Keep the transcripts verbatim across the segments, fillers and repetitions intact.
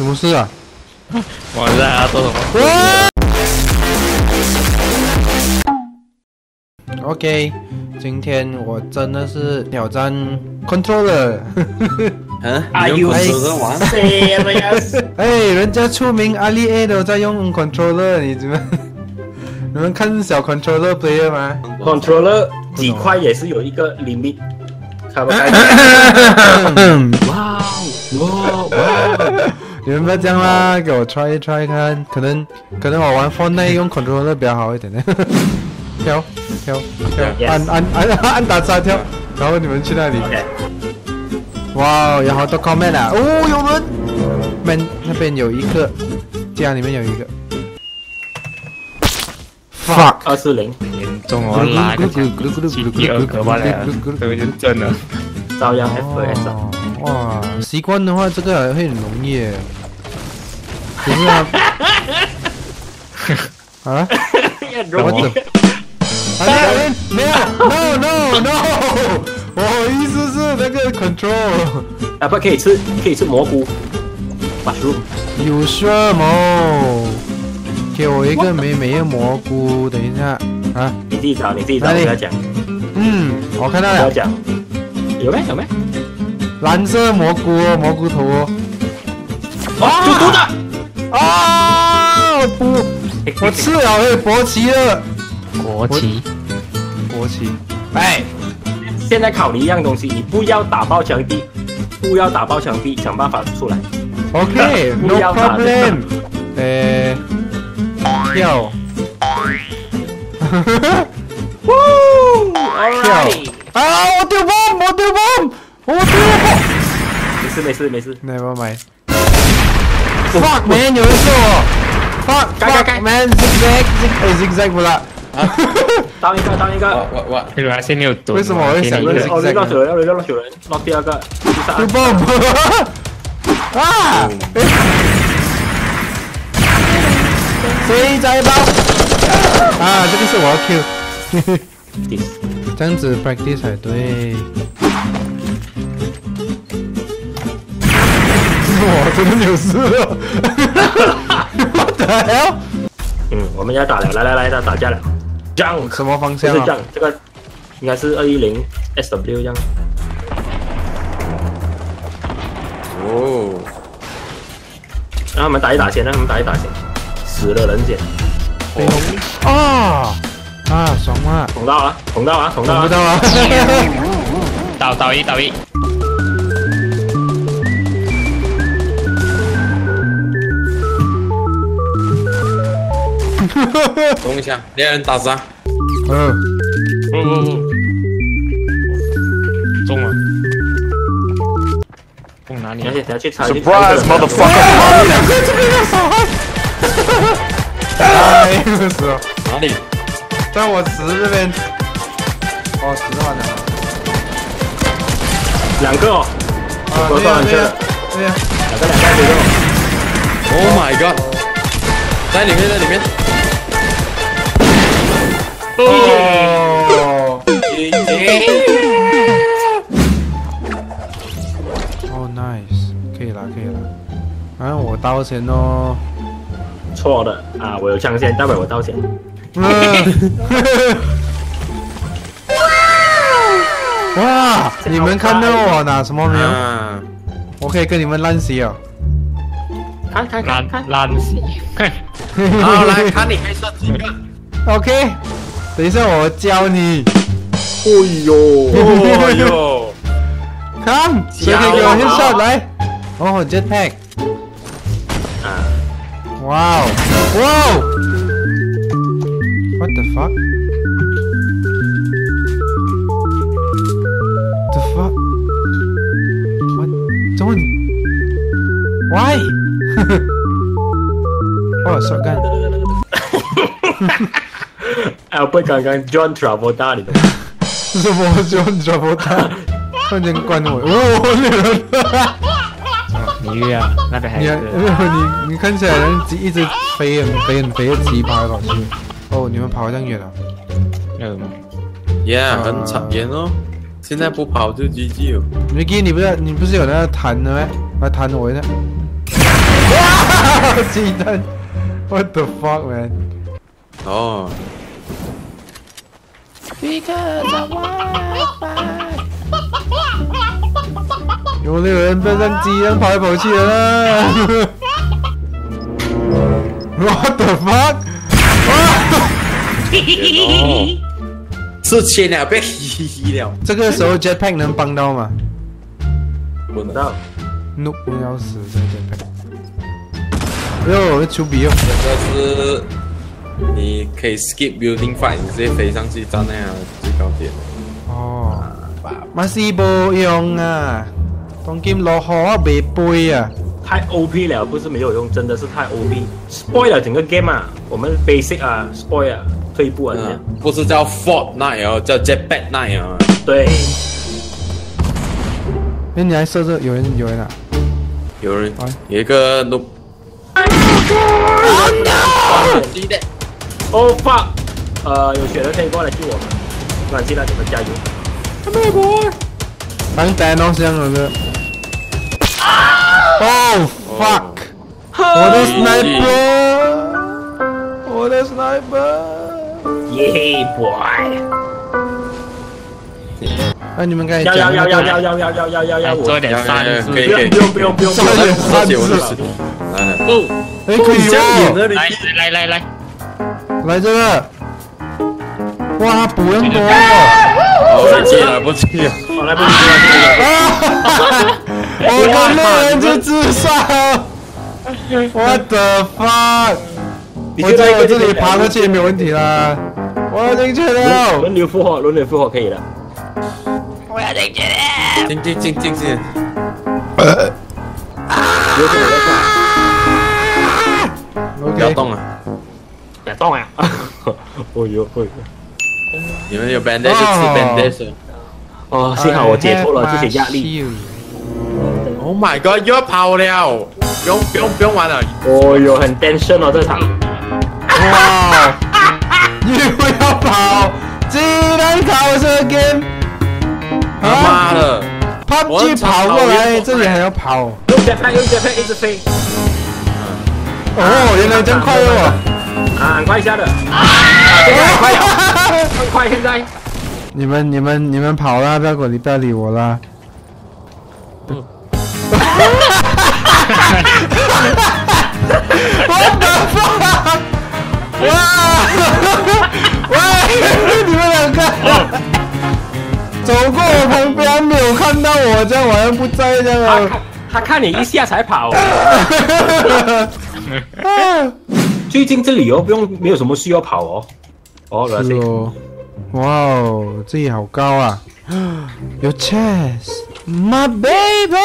什么事啊？ 我在啊，做什么 ？OK， 今天我真的是挑战 controller。 啊？你用 controller 玩？ 哎，人家出名阿里 A 都在用 controller， 你怎么？你们看小 controller player 吗 ？controller 几块也是有一个 limit， 开不开？哇哇哇！ 你们不要这样啦，给我 try 一 try 看，可能可能我玩 Fortnite 用 controller 比较好一点呢。跳跳跳，按按按按打叉跳，然后你们去那里。哇，有好多 comment 啊！哦，有人。man 那边有一个，家里面有一个。fuck， 二四零， 严重哦，拉个枪，第二个吧了，这个就真的。 照样 F P S。 哇，习惯的话，这个会很容易耶。可是啊，啊？ 容易。 啊，没有 ，no no no， 我意思是那个 control。 啊，不可以吃，可以吃蘑菇。mushroom。 有什么？给我一个美美的蘑菇，等一下啊！ 你自己找，你自己找，不要讲。 嗯，我看到了。 不要讲。有没有没？ 蓝色蘑菇，蘑菇头。 哦，有毒的！ 啊！我不，我吃了会勃起了。 国旗， 国旗。哎， 现在考你一样东西，你不要打爆墙壁，不要打爆墙壁，想办法出来。 OK，no problem。呃。跳，跳！啊！我丢bomb，我丢bomb，我丢bomb。 没事没事没事 ，Never mind。Fuck man， 有人射我 ！Fuck fuck man，zigzag zigzag 不啦？ 当一个当一个。 我我， 原来是你有毒。 为什么我会想到 zigzag？ 哦，你落手人，你落手人，落第二个。 丢 bomb！ 啊！谁在爆？啊，这个是我要 Q， 这样子 practice 才对。我真的有事了。What the hell？ 嗯，我们要打了，来来来，打打架了。Jump 什么方向啊？ 这这个应该是二一零 S W 这样。 哦。 让他们打一打先，让他们打一打先。死了人捡， 哦啊，爽啊！ 捅到啊，捅到啊，捅到啊！ 不到啊！ 倒倒一倒一。 等一下，猎人打啥？ 嗯嗯嗯嗯，中了。中哪里？ 而且等下去查。 Surprise motherfucker！ 两个这边的小孩。哎，死了！ 哪里？ 在我十这边。哦，十完了。 两个哦。 啊，对呀对呀对呀， 两个两个两个。 Oh my god！ 在里面在里面。 哦。哦 ，nice， 可以了可以了。啊，我刀钱哦。 错的啊！我有枪先，待会我道歉。 哇！你们看到我拿什么没有？ 啊、 我可以跟你们烂死哦！ 看看看看， 烂死！ 好，来看你可以射几个 ？OK， 等一下我教你。 哎呦， 哎呦， 看，谁可以给我先上来？哦 ，jetpack。 啊！ 哇哦！哇哦 ！What the fuck？ The fuck？ What？ 怎么 ？Why？ 哦，shotgun。 哎，我不刚刚 John Travolta 你懂吗？ 什么 John Travolta？ 突然间关我！哦，女人。 你月啊，那边还你有你你看起来人一直飞很飞很飞的奇葩跑去。哦，你们跑这样远了？ 嗯 ，Yeah， 很惨远哦。现在不跑就 G G 哦。 Vicky，你不是你不是有那个弹的吗？来弹我一下。 哇，鸡蛋 ！What the fuck, man？ 哦。 有没有人变成鸡一样跑来跑去的啦 ？What the fuck？ 哦，是千了，被嘻嘻了。 这个时候 jetpack 能帮到吗？ 闻不到。 Nope， 不要死这个 jetpack。哎呦，丘比哦！ 这个是你可以 skip building fight， 你直接飞上去站那样最高点。 哦，masih冇用啊！當劍落河啊，未背啊！ 太 O P 了，不是没有用，真的是太 O P，spoil 了整个 game 啊！我们 basic 啊 ，spoil 啊，退步啊，这样。 不是叫 Fortnite 哦，叫 Jetpack Night 哦。 对。 哎，你还设置有人有人啊？ 有人，有一个 noob。 Oh fuck！ 呃，有雪人可以过来救我们，没关系啦，你们加油。 咩boy？當 Thanos 這樣嘅。Oh fuck！ 我的 sniper！ 我的 sniper！ Yeah boy！ 哎，你們剛才要講要要要要要要要要要！ 做點善事， 可以可以， 不用不用不用不用， 做點善事。 來來， 哦， 哎，可以哦！ 來來來來， 來這個。哇，補人多！ 哦，不接了不接了， 好來不及了。 我跟那人就自殺！What the fuck！ 我在我這裡爬過去也沒有問題啦。我要進去了。 輪流復活，輪流復活可以了。 我要進去了。 進進進進進。不要動啊！ 不要動啊！哦呦哦呦！ 你們有 bandage 就吃 bandage。 哦，幸好我解脱了這些壓力。 Oh my god！ 又要跑了，不用不用不用玩了。 哦呦，很 tension 哦這場。 哇！又要跑，只能靠這 game。 他媽的 ！P U B G 跑過來，這裡還要跑。 用 jetpack 用 jetpack 一直飛。 哦，原來這樣快哦！ 啊，很快下的。啊，現在很快了，很快現在。 你們你們你們跑啦，不要管你不要理我啦。What the fuck！ 哇！喂，你們兩個走過我旁邊，沒有看到我，這樣好像不在這樣啊。 他看你一下才跑。最近這裡哦，不用沒有什麼需要跑哦。哦，原來是哦。哇哦，這裡好高啊！有 chest，my baby。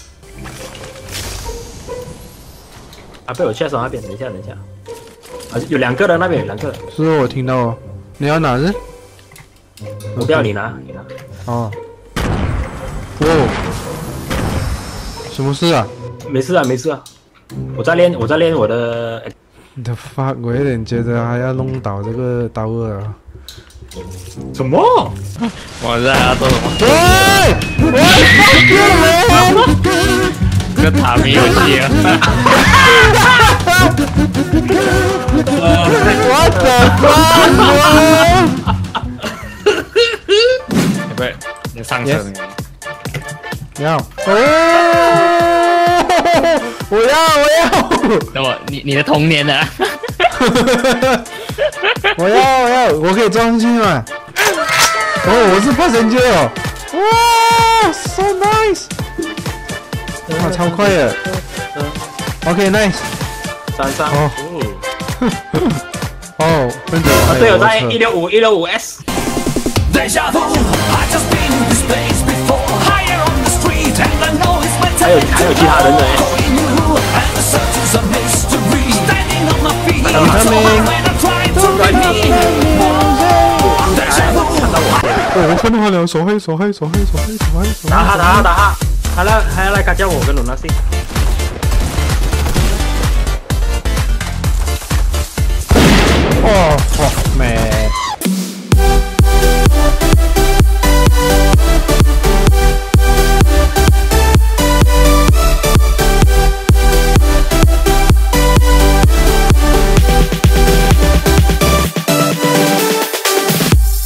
啊，被我 chest 那邊，等一下，等一下，啊，有兩個的那邊有兩個。 是我聽到哦，你要哪隻？ 我不要你拿，你拿。 哦。哦。什麼事啊？ 沒事啊，沒事啊。我在練，我在練我的。 The fuck！ 我有點覺得還要弄倒這個刀二啊。 什麼？ 我在要做什麼？ 喂！我 fuck you！ 這個塔沒有戲啊 ！What the fuck！ 不是，你上車那個。 要。哦！我要，我要。 那我你你的童年呢？ 我要，我要，我可以裝上去嗎？哦，我是passenger哦。哇 ，so nice！ 哇，超快的。OK，nice。 三三。 哦。哦，分手。 啊，對，我在一六五一六五 S。還有還有其他人的哎。 我看到他了，手黑手黑手黑手黑手黑手黑。 打他打他打他，他來他來卡叫我跟魯納西。 哦 ，fuck man。